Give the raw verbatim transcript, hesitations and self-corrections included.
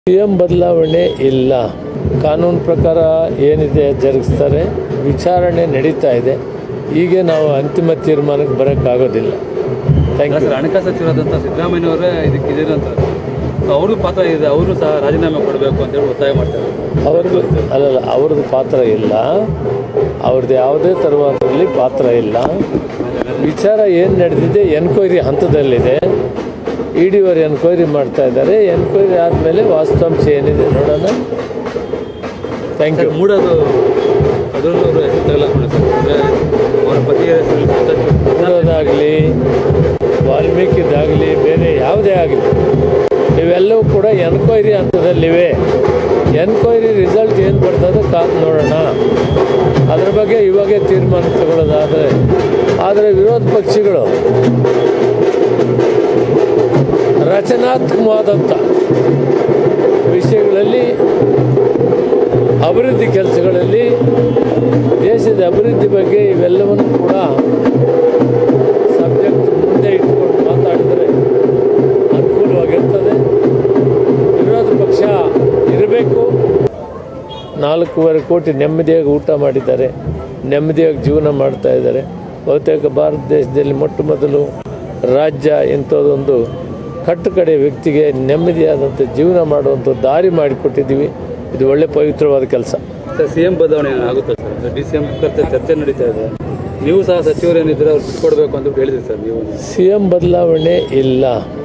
CM ಬದಲಾವಣೆ ಇಲ್ಲ. ಕಾನೂನು ಪ್ರಕಾರ ಏನಿದೆ ಜರುಗಿಸ್ತಾರೆ. ವಿಚಾರಣೆ ನಡೀತಾ ಇದೆ. ಹೀಗೆ ನಾವು ಅಂತಿಮ ತೀರ್ಮಾನಕ್ಕೆ ಬರೋಕ್ಕಾಗೋದಿಲ್ಲ. Thank you. ಹಣಕಾಸು ಸಚಿವರಾದಂಥ ಸಿದ್ದರಾಮಯ್ಯನವರೇ ಇದಕ್ಕೆ ಇದ್ದೀರಿ ಅಂತ ಅವ್ರದ್ದು ಪಾತ್ರ ಇದೆ, ಅವರು ಸಹ ರಾಜೀನಾಮೆ ಕೊಡಬೇಕು ಅಂತೇಳಿ ಒತ್ತಾಯ ಮಾಡ್ತಾರೆ. ಅವ್ರದ್ದು ಅಲ್ಲಲ್ಲ, ಅವ್ರದ್ದು ಪಾತ್ರ ಇಲ್ಲ. ಅವ್ರದ್ದು ಯಾವುದೇ ಥರವಾದಲ್ಲಿ ಪಾತ್ರ ಇಲ್ಲ. ವಿಚಾರ ಏನು ನಡೆದಿದೆ ಎನ್ಕ್ವೈರಿ ಹಂತದಲ್ಲಿದೆ. ಇ ಡಿ ಅವರು ಎನ್ಕ್ವೈರಿ ಮಾಡ್ತಾ ಇದ್ದಾರೆ. ಎನ್ಕ್ವೈರಿ ಆದಮೇಲೆ ವಾಸ್ತವಾಂಶ ಏನಿದೆ ನೋಡೋಣ. Thank you. ಮೂಡೋದು ಅದರಲ್ಲೂ ಅವರು ಹೆಸರು ತಗಲಾಕೊಂಡು ಸರ್, ಅವರ ಪತಿ ಮೂಡೋದಾಗಲಿ ವಾಲ್ಮೀಕಿದಾಗಲಿ ಬೇರೆ ಯಾವುದೇ ಆಗಲಿ ಇವೆಲ್ಲವೂ ಕೂಡ ಎನ್ಕ್ವೈರಿ ಹಂತದಲ್ಲಿವೆ. ಎನ್ಕ್ವೈರಿ ರಿಸಲ್ಟ್ ಏನು ಬರ್ತದೆ ಕಾದು ನೋಡೋಣ. ಅದ್ರ ಬಗ್ಗೆ ಇವಾಗೇ ತೀರ್ಮಾನ ತಗೊಳ್ಳೋದಾದರೆ, ಆದರೆ ವಿರೋಧ ಪಕ್ಷಗಳು ರಚನಾತ್ಮಕವಾದಂಥ ವಿಷಯಗಳಲ್ಲಿ, ಅಭಿವೃದ್ಧಿ ಕೆಲಸಗಳಲ್ಲಿ, ದೇಶದ ಅಭಿವೃದ್ಧಿ ಬಗ್ಗೆ ಇವೆಲ್ಲವನ್ನು ಕೂಡ ಸಬ್ಜೆಕ್ಟ್ ಮುಂದೆ ಇಟ್ಕೊಂಡು ಮಾತಾಡಿದರೆ ಅನುಕೂಲವಾಗಿರ್ತದೆ. ವಿರೋಧ ಪಕ್ಷ ಇರಬೇಕು. ನಾಲ್ಕೂವರೆ ಕೋಟಿ ನೆಮ್ಮದಿಯಾಗಿ ಊಟ ಮಾಡಿದ್ದಾರೆ, ನೆಮ್ಮದಿಯಾಗಿ ಜೀವನ ಮಾಡ್ತಾ ಇದ್ದಾರೆ. ಬಹುತೇಕ ಭಾರತ ದೇಶದಲ್ಲಿ ಮೊಟ್ಟ ಮೊದಲು ರಾಜ್ಯ ಇಂಥದ್ದೊಂದು ಕಟ್ಟುಕಡೆ ವ್ಯಕ್ತಿಗೆ ನೆಮ್ಮದಿಯಾದಂಥ ಜೀವನ ಮಾಡುವಂಥ ದಾರಿ ಮಾಡಿಕೊಟ್ಟಿದ್ದೀವಿ. ಇದು ಒಳ್ಳೆ ಪವಿತ್ರವಾದ ಕೆಲಸ. ಸರ್, ಸಿ ಎಂ ಬದಲಾವಣೆ ಆಗುತ್ತೆ ಸರ್. ಡಿ ಸಿ ಎಂ ಚರ್ಚೆ ನಡೀತಾ ಇದೆ. ನೀವು ಸಹ ಸಚಿವರು ಏನಿದ್ರೆ ಅವ್ರು ಬಿಟ್ಕೊಡ್ಬೇಕು ಅಂತ ಹೇಳಿದ್ರಿ ಸರ್. ನೀವು ಸಿ ಎಂ ಬದಲಾವಣೆ ಇಲ್ಲ.